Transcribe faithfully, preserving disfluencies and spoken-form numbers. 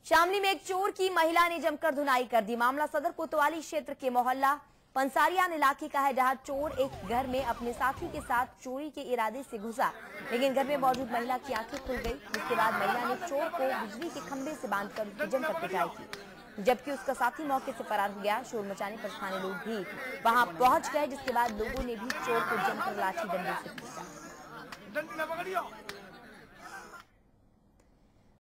शामली में एक चोर की महिला ने जमकर धुनाई कर दी। मामला सदर कोतवाली क्षेत्र के मोहल्ला पंसारियान इलाके का है, जहां चोर एक घर में अपने साथी के साथ चोरी के इरादे से घुसा, लेकिन घर में मौजूद महिला की आंखें खुल गई। जिसके बाद महिला ने चोर को बिजली के खंभे से बांधकर उसकी जमकर पिटाई की, जबकि उसका साथी मौके से फरार हो गया। शोर मचाने पर स्थानीय लोग भी वहां पहुंच गए, जिसके बाद लोगों ने भी चोर को जमकर लाठी डंडे से पीटा।